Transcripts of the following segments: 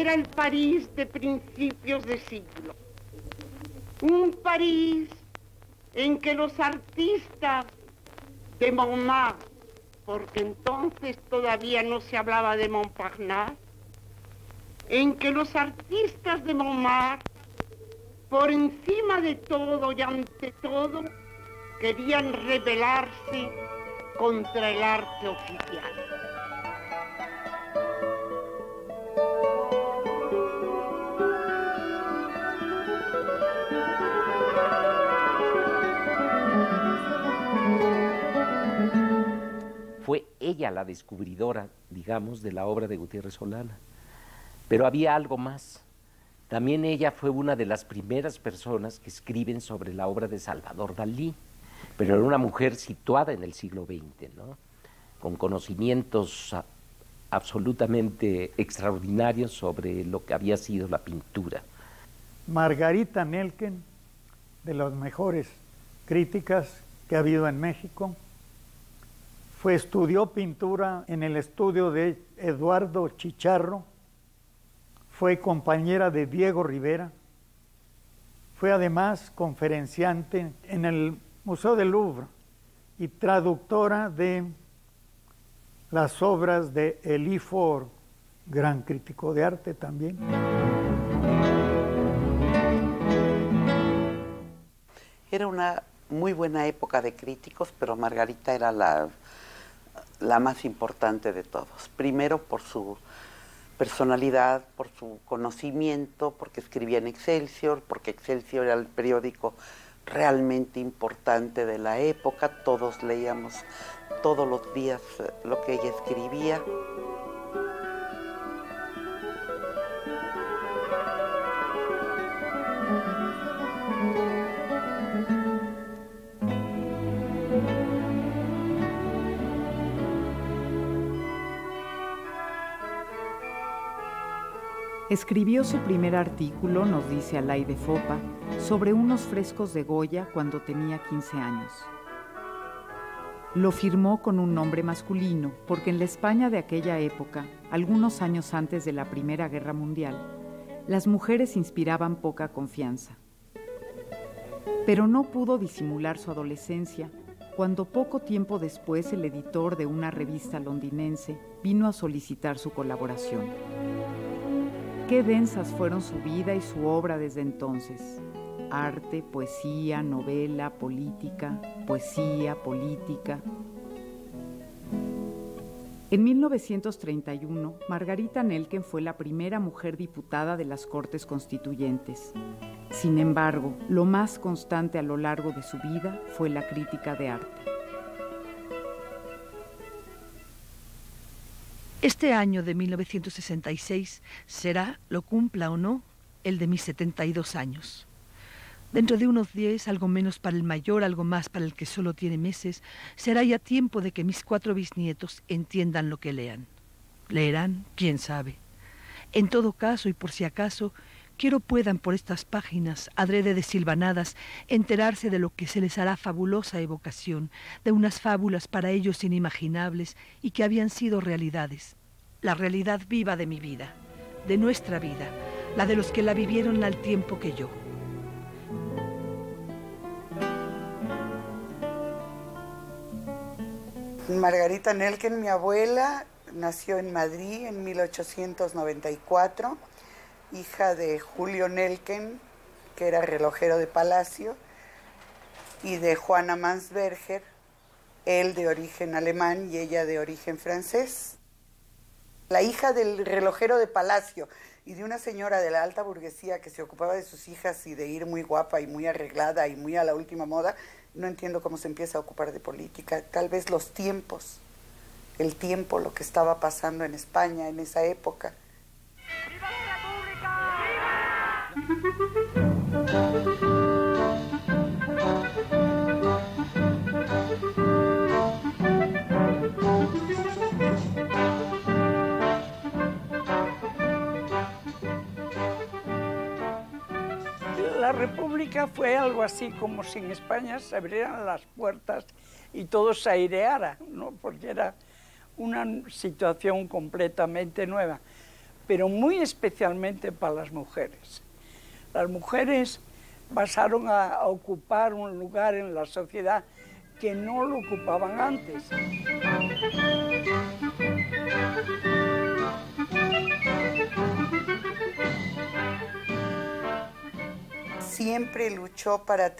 era el París de principios de siglo. Un París en que los artistas de Montmartre, porque entonces todavía no se hablaba de Montparnasse, en que los artistas de Montmartre, por encima de todo y ante todo, querían rebelarse contra el arte oficial. Fue ella la descubridora, digamos, de la obra de Gutiérrez Solana. Pero había algo más. También ella fue una de las primeras personas que escriben sobre la obra de Salvador Dalí, pero era una mujer situada en el siglo XX, ¿no? Con conocimientos absolutamente extraordinarios sobre lo que había sido la pintura. Margarita Nelken, de las mejores críticas que ha habido en México, estudió pintura en el estudio de Eduardo Chicharro, fue compañera de Diego Rivera, fue además conferenciante en el Museo del Louvre y traductora de las obras de Elie Faure, gran crítico de arte también. Era una muy buena época de críticos, pero Margarita era la más importante de todos. Primero por su personalidad, por su conocimiento, porque escribía en Excelsior, porque Excelsior era el periódico realmente importante de la época. Todos leíamos todos los días lo que ella escribía. Escribió su primer artículo, nos dice Alay de Fopa, sobre unos frescos de Goya cuando tenía 15 años. Lo firmó con un nombre masculino porque en la España de aquella época, algunos años antes de la Primera Guerra Mundial, las mujeres inspiraban poca confianza. Pero no pudo disimular su adolescencia cuando poco tiempo después el editor de una revista londinense vino a solicitar su colaboración. Qué densas fueron su vida y su obra desde entonces. Arte, poesía, novela, política, poesía, política. En 1931, Margarita Nelken fue la primera mujer diputada de las Cortes Constituyentes. Sin embargo, lo más constante a lo largo de su vida fue la crítica de arte. Este año de 1966 será, lo cumpla o no, el de mis 72 años. Dentro de unos 10, algo menos para el mayor, algo más para el que solo tiene meses, será ya tiempo de que mis 4 bisnietos entiendan lo que lean. Leerán, quién sabe. En todo caso, y por si acaso, quiero puedan por estas páginas, adrede desilvanadas, enterarse de lo que se les hará fabulosa evocación, de unas fábulas para ellos inimaginables y que habían sido realidades. La realidad viva de mi vida, de nuestra vida, la de los que la vivieron al tiempo que yo. Margarita Nelken, mi abuela, nació en Madrid en 1894, hija de Julio Nelken, que era relojero de palacio, y de Juana Mansberger, él de origen alemán y ella de origen francés. La hija del relojero de palacio y de una señora de la alta burguesía que se ocupaba de sus hijas y de ir muy guapa y muy arreglada y muy a la última moda, no entiendo cómo se empieza a ocupar de política. Tal vez los tiempos, el tiempo, lo que estaba pasando en España en esa época. ¡Viva la República! La República fue algo así como si en España se abrieran las puertas y todo se aireara, ¿no? Porque era una situación completamente nueva. pero muy especialmente para las mujeres. Las mujeres pasaron a ocupar un lugar en la sociedad que no lo ocupaban antes. Siempre luchó para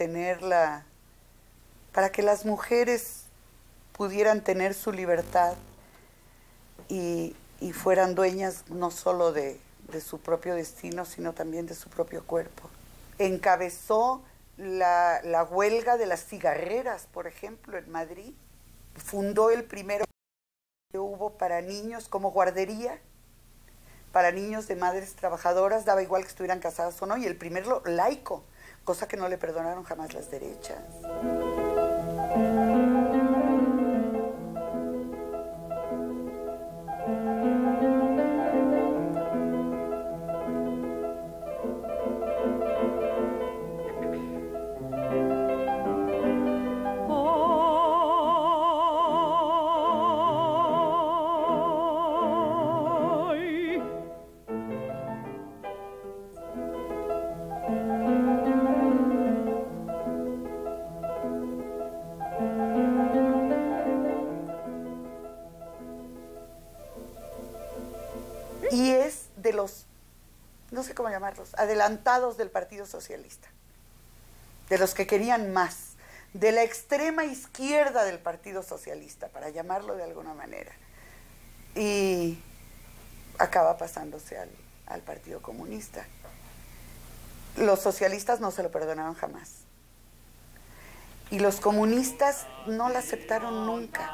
para que las mujeres pudieran tener su libertad y fueran dueñas no solo de su propio destino, sino también de su propio cuerpo. Encabezó la huelga de las cigarreras, por ejemplo, en Madrid. Fundó el primero que hubo para niños como guardería, para niños de madres trabajadoras, daba igual que estuvieran casadas o no, y el primero laico, cosa que no le perdonaron jamás las derechas. Y es de los, no sé cómo llamarlos, adelantados del Partido Socialista, de los que querían más, de la extrema izquierda del Partido Socialista, para llamarlo de alguna manera. Y acaba pasándose al Partido Comunista. Los socialistas no se lo perdonaron jamás. Y los comunistas no la aceptaron nunca.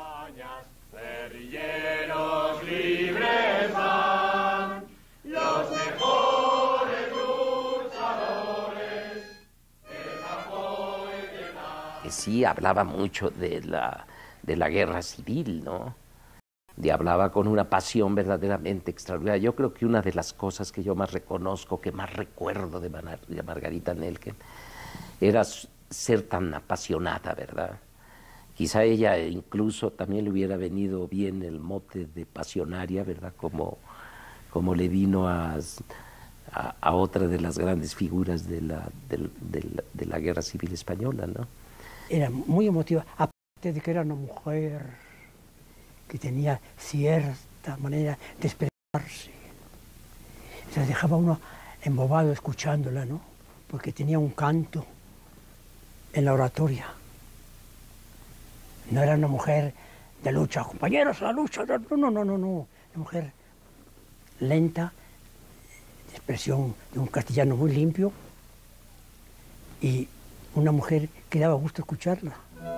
Guerrilleros libres van, los mejores luchadores del Japón y del mar. Que sí hablaba mucho de la guerra civil, ¿no? Y hablaba con una pasión verdaderamente extraordinaria. Yo creo que una de las cosas que yo más reconozco, que más recuerdo de Margarita Nelken, era ser tan apasionada, ¿verdad? Quizá ella incluso también le hubiera venido bien el mote de pasionaria, ¿verdad? Como le vino a otra de las grandes figuras de la Guerra Civil Española, ¿no? Era muy emotiva, aparte de que era una mujer que tenía cierta manera de expresarse. Se dejaba uno embobado escuchándola, ¿no? Porque tenía un canto en la oratoria. No era una mujer de lucha, compañeros, la lucha, no. Una mujer lenta, de expresión de un castellano muy limpio, y una mujer que daba gusto escucharla.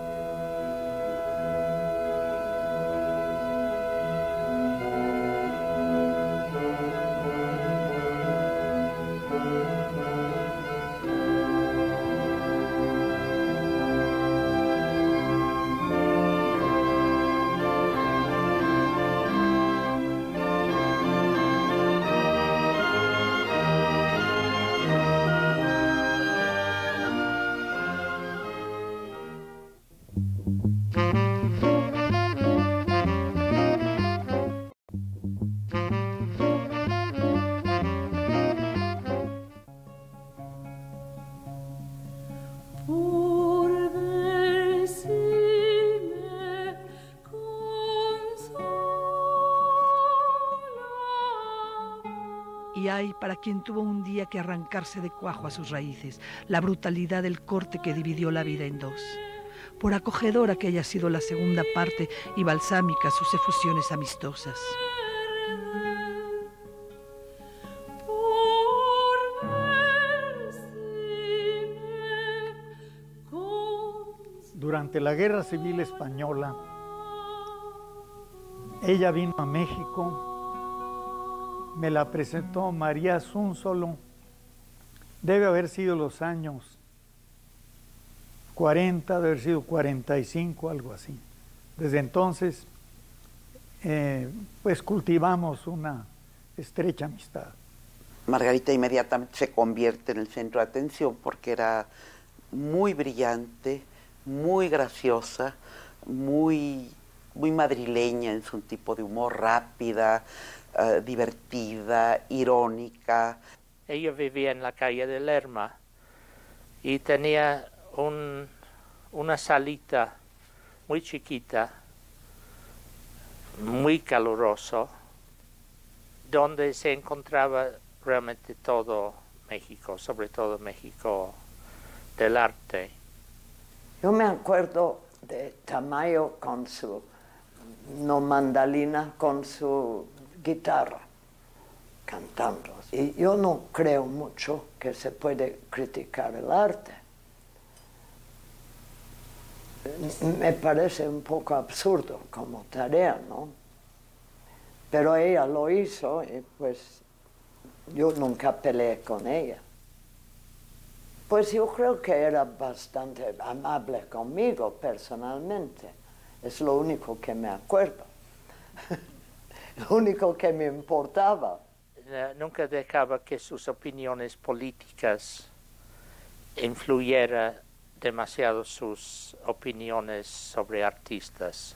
Y hay para quien tuvo un día que arrancarse de cuajo a sus raíces la brutalidad del corte que dividió la vida en dos. Por acogedora que haya sido la segunda parte y balsámica sus efusiones amistosas. Durante la Guerra Civil Española, ella vino a México. Me la presentó María Zúnzolo, debe haber sido los años 40, debe haber sido 45, algo así. Desde entonces, pues cultivamos una estrecha amistad. Margarita inmediatamente se convierte en el centro de atención porque era muy brillante, muy graciosa, muy madrileña en su tipo de humor, rápida, divertida, irónica. Ella vivía en la calle de Lerma y tenía una salita muy chiquita, muy caluroso, donde se encontraba realmente todo México, sobre todo México del arte. Yo me acuerdo de Tamayo con su mandolina, con su guitarra, cantando. Y yo no creo mucho que se puede criticar el arte. Me parece un poco absurdo como tarea, ¿no? Pero ella lo hizo y pues yo nunca peleé con ella. Pues yo creo que era bastante amable conmigo personalmente. Es lo único que me acuerdo. Lo único que me importaba. Nunca dejaba que sus opiniones políticas influyeran demasiado sus opiniones sobre artistas.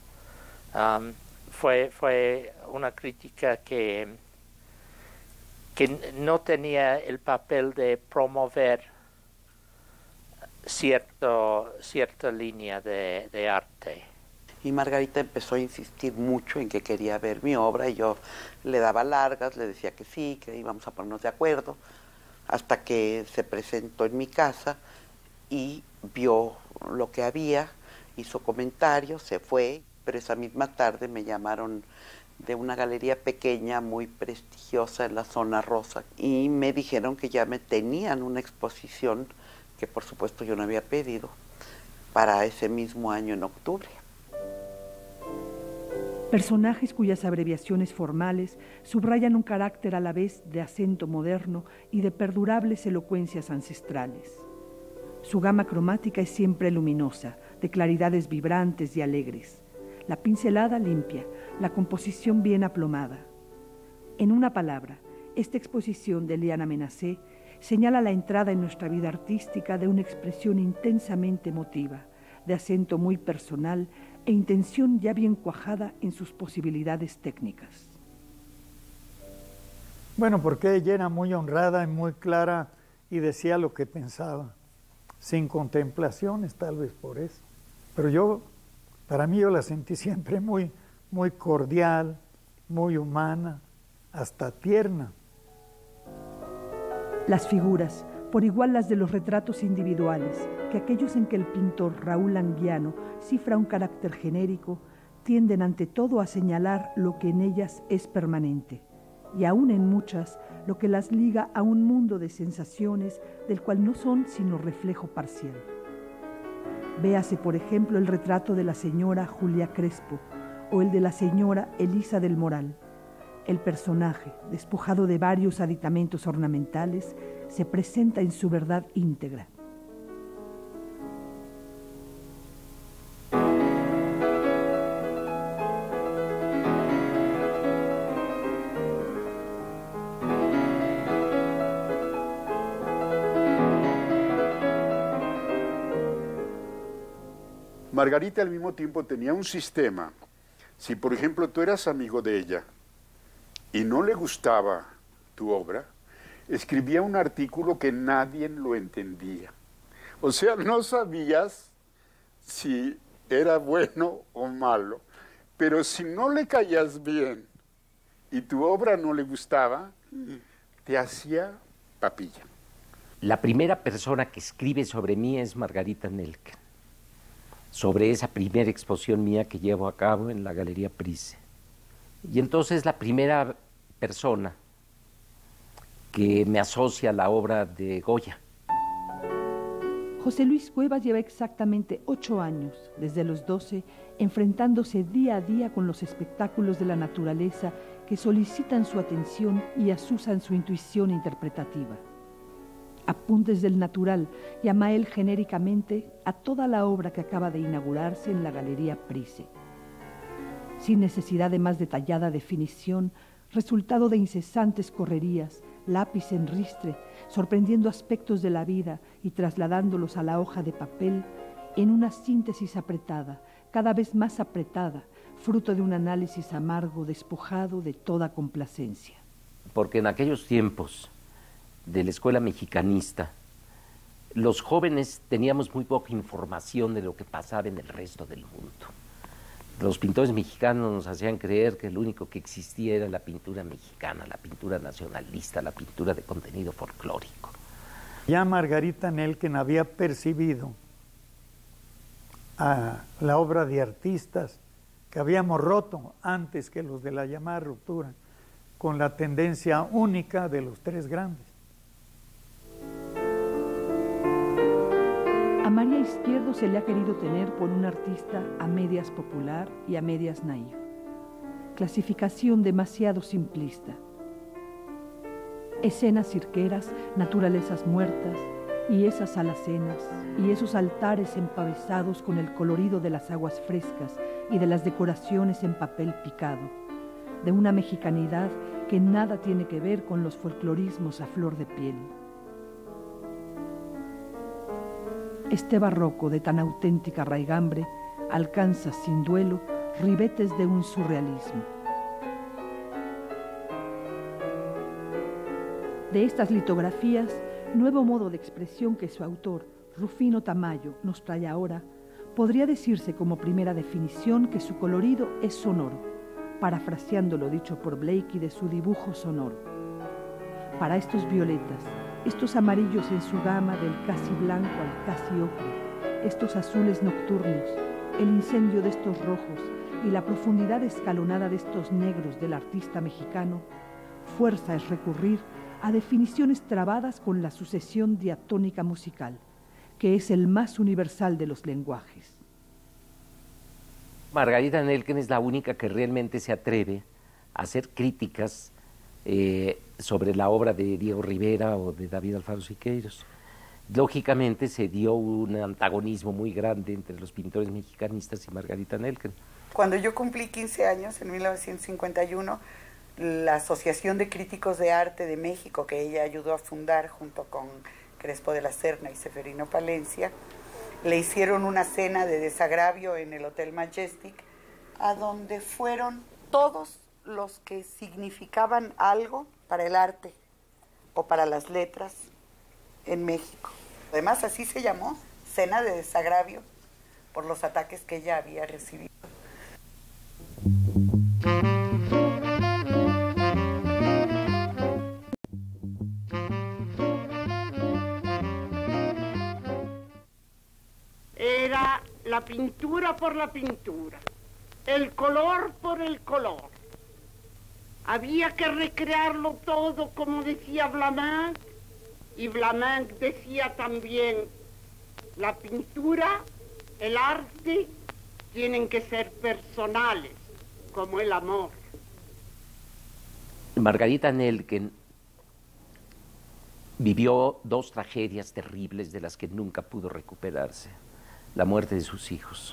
Fue una crítica que no tenía el papel de promover cierta línea de arte. Y Margarita empezó a insistir mucho en que quería ver mi obra y yo le daba largas, le decía que sí, que íbamos a ponernos de acuerdo, hasta que se presentó en mi casa y vio lo que había, hizo comentarios, se fue, pero esa misma tarde me llamaron de una galería pequeña muy prestigiosa en la zona rosa y me dijeron que ya me tenían una exposición que por supuesto yo no había pedido para ese mismo año en octubre. Personajes cuyas abreviaciones formales subrayan un carácter a la vez de acento moderno y de perdurables elocuencias ancestrales. Su gama cromática es siempre luminosa, de claridades vibrantes y alegres. La pincelada limpia, la composición bien aplomada. En una palabra, esta exposición de Liana Menacé señala la entrada en nuestra vida artística de una expresión intensamente emotiva, de acento muy personal e intención ya bien cuajada en sus posibilidades técnicas. Bueno, porque ella era muy honrada y muy clara y decía lo que pensaba, sin contemplaciones, tal vez por eso. Pero para mí yo la sentí siempre muy, muy cordial, muy humana, hasta tierna. Las figuras, por igual las de los retratos individuales, que aquellos en que el pintor Raúl Anguiano cifra un carácter genérico, tienden ante todo a señalar lo que en ellas es permanente, y aún en muchas, lo que las liga a un mundo de sensaciones del cual no son sino reflejo parcial. Véase, por ejemplo, el retrato de la señora Julia Crespo o el de la señora Elisa del Moral. El personaje, despojado de varios aditamentos ornamentales, se presenta en su verdad íntegra. Margarita al mismo tiempo tenía un sistema. Si, por ejemplo, tú eras amigo de ella y no le gustaba tu obra, escribía un artículo que nadie lo entendía. O sea, no sabías si era bueno o malo, pero si no le caías bien y tu obra no le gustaba, te hacía papilla. La primera persona que escribe sobre mí es Margarita Nelken, sobre esa primera exposición mía que llevo a cabo en la Galería Price. Y entonces la primera persona que me asocia a la obra de Goya. José Luis Cuevas lleva exactamente 8 años, desde los 12, enfrentándose día a día con los espectáculos de la naturaleza que solicitan su atención y asusan su intuición interpretativa. Apuntes del natural llama él genéricamente a toda la obra que acaba de inaugurarse en la Galería Price. Sin necesidad de más detallada definición, resultado de incesantes correrías, lápiz en ristre, sorprendiendo aspectos de la vida y trasladándolos a la hoja de papel, en una síntesis apretada, cada vez más apretada, fruto de un análisis amargo despojado de toda complacencia. Porque en aquellos tiempos de la escuela mexicanista, los jóvenes teníamos muy poca información de lo que pasaba en el resto del mundo. Los pintores mexicanos nos hacían creer que lo único que existía era la pintura mexicana, la pintura nacionalista, la pintura de contenido folclórico. Ya Margarita Nelken había percibido a la obra de artistas que habíamos roto antes que los de la llamada ruptura, con la tendencia única de los tres grandes. A María Izquierdo se le ha querido tener por un artista a medias popular y a medias naif. Clasificación demasiado simplista. Escenas cirqueras, naturalezas muertas, y esas alacenas, y esos altares empavesados con el colorido de las aguas frescas y de las decoraciones en papel picado, de una mexicanidad que nada tiene que ver con los folclorismos a flor de piel. Este barroco de tan auténtica raigambre alcanza sin duelo ribetes de un surrealismo. De estas litografías, nuevo modo de expresión que su autor, Rufino Tamayo, nos trae ahora, podría decirse como primera definición que su colorido es sonoro, parafraseando lo dicho por Blakey de su dibujo sonoro. Para estos violetas, estos amarillos en su gama del casi blanco al casi ocre, estos azules nocturnos, el incendio de estos rojos y la profundidad escalonada de estos negros del artista mexicano, fuerza es recurrir a definiciones trabadas con la sucesión diatónica musical, que es el más universal de los lenguajes. Margarita Nelken es la única que realmente se atreve a hacer críticas sobre la obra de Diego Rivera o de David Alfaro Siqueiros. Lógicamente se dio un antagonismo muy grande entre los pintores mexicanistas y Margarita Nelken. Cuando yo cumplí 15 años, en 1951, la Asociación de Críticos de Arte de México, que ella ayudó a fundar junto con Crespo de la Serna y Seferino Palencia, le hicieron una cena de desagravio en el Hotel Majestic, a donde fueron todos los que significaban algo para el arte o para las letras en México. Además, así se llamó, cena de desagravio, por los ataques que ella había recibido. Era la pintura por la pintura, el color por el color. Había que recrearlo todo, como decía Vlaminck, y Vlaminck decía también, la pintura, el arte, tienen que ser personales, como el amor. Margarita Nelken vivió dos tragedias terribles de las que nunca pudo recuperarse: la muerte de sus hijos.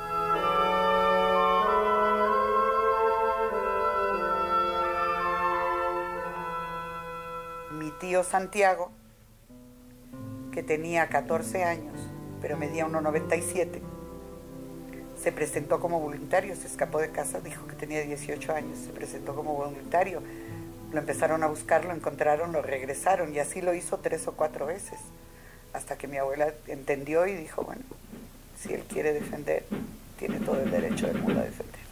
Mi tío Santiago, que tenía 14 años, pero medía 1,97, se presentó como voluntario, se escapó de casa, dijo que tenía 18 años, se presentó como voluntario. Lo empezaron a buscar, lo encontraron, lo regresaron, y así lo hizo 3 o 4 veces, hasta que mi abuela entendió y dijo, bueno, si él quiere defender, tiene todo el derecho del mundo a defender.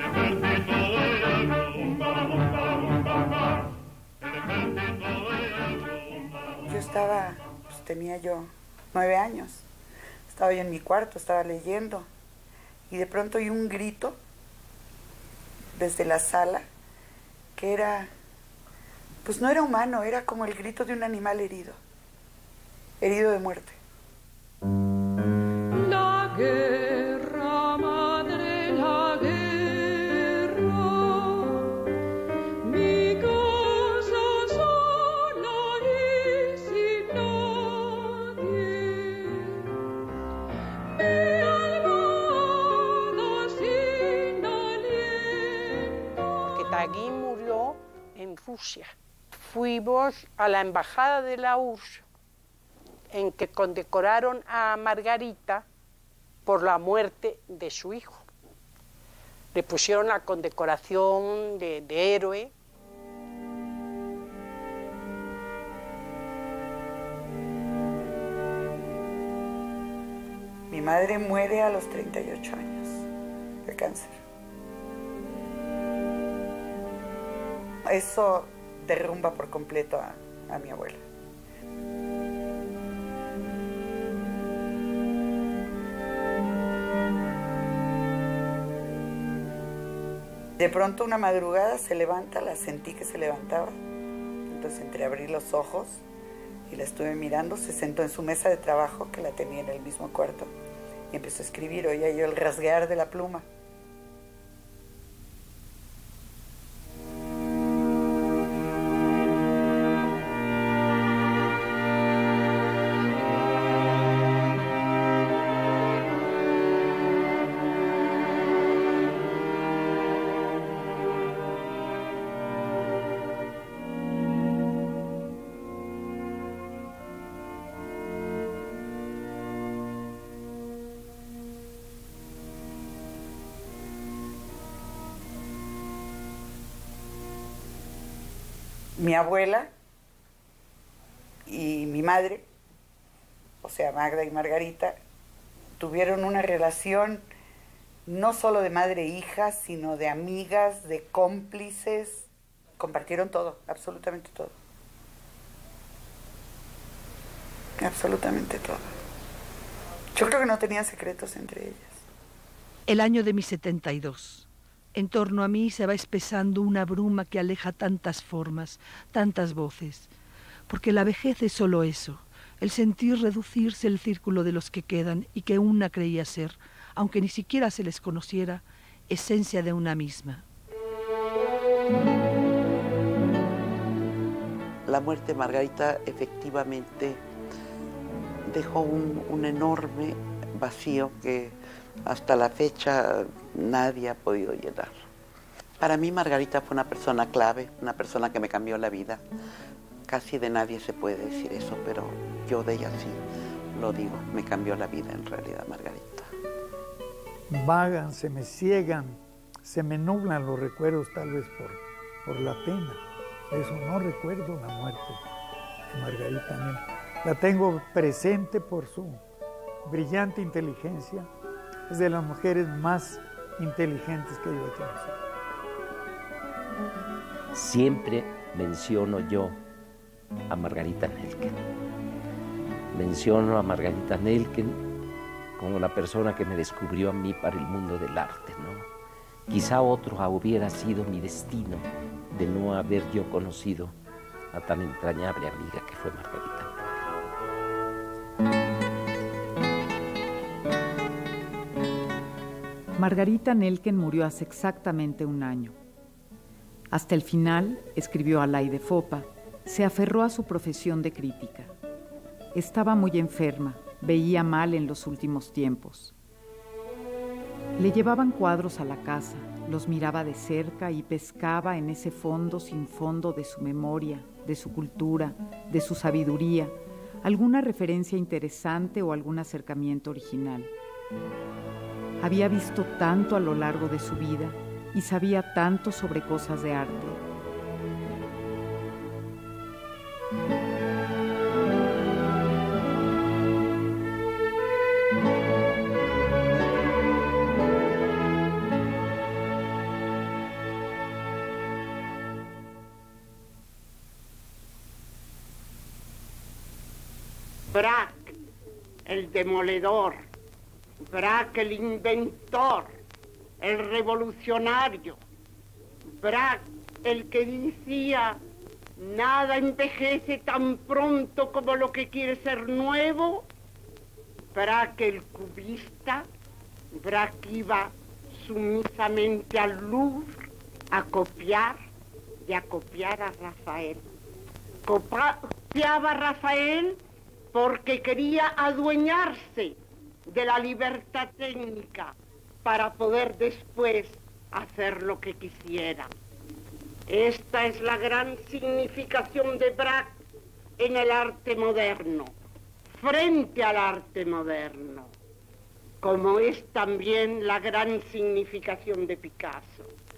Yo estaba, pues tenía yo 9 años, estaba yo en mi cuarto, estaba leyendo, y de pronto oí un grito desde la sala que era, pues no era humano, era como el grito de un animal herido, herido de muerte. La guerra, madre, la guerra, mi casa sola y sin nadie, mi almohada sin aliento. Porque Taguín murió en Rusia. Fuimos a la embajada de la URSS, en que condecoraron a Margarita por la muerte de su hijo. Le pusieron la condecoración de héroe. Mi madre muere a los 38 años de cáncer. Eso derrumba por completo a mi abuela. De pronto una madrugada se levanta, la sentí que se levantaba. Entonces entreabrí los ojos y la estuve mirando. Se sentó en su mesa de trabajo, que la tenía en el mismo cuarto, y empezó a escribir. Oía yo el rasguear de la pluma. Mi abuela y mi madre, o sea, Magda y Margarita, tuvieron una relación no solo de madre e hija, sino de amigas, de cómplices. Compartieron todo, absolutamente todo. Absolutamente todo. Yo creo que no tenían secretos entre ellas. El año de mi 72. En torno a mí se va espesando una bruma que aleja tantas formas, tantas voces, porque la vejez es solo eso, el sentir reducirse el círculo de los que quedan y que una creía ser, aunque ni siquiera se les conociera, esencia de una misma. La muerte de Margarita efectivamente dejó un enorme vacío que hasta la fecha nadie ha podido llenar. Para mí Margarita fue una persona clave, una persona que me cambió la vida. Casi de nadie se puede decir eso, pero yo de ella sí lo digo, me cambió la vida en realidad Margarita. Vagan, se me ciegan, se me nublan los recuerdos tal vez por la pena. Eso no recuerdo la muerte de Margarita Nel. La tengo presente por su brillante inteligencia. Es de las mujeres más inteligentes que yo he conocido. Siempre menciono yo a Margarita Nelken. Menciono a Margarita Nelken como la persona que me descubrió a mí para el mundo del arte, ¿no? Quizá otro hubiera sido mi destino de no haber yo conocido a tan entrañable amiga que fue Margarita. Margarita Nelken murió hace exactamente un año. Hasta el final, escribió Alay de Fopa, se aferró a su profesión de crítica. Estaba muy enferma, veía mal en los últimos tiempos. Le llevaban cuadros a la casa, los miraba de cerca y pescaba en ese fondo sin fondo de su memoria, de su cultura, de su sabiduría, alguna referencia interesante o algún acercamiento original. Había visto tanto a lo largo de su vida y sabía tanto sobre cosas de arte. Braque, el demoledor, Braque, el inventor, el revolucionario, Braque, el que decía, nada envejece tan pronto como lo que quiere ser nuevo, Braque, el cubista, Braque iba sumisamente al Louvre a copiar y a copiar a Rafael. Copiaba a Rafael porque quería adueñarse de la libertad técnica para poder después hacer lo que quisiera. Esta es la gran significación de Braque en el arte moderno, frente al arte moderno. como es también la gran significación de Picasso.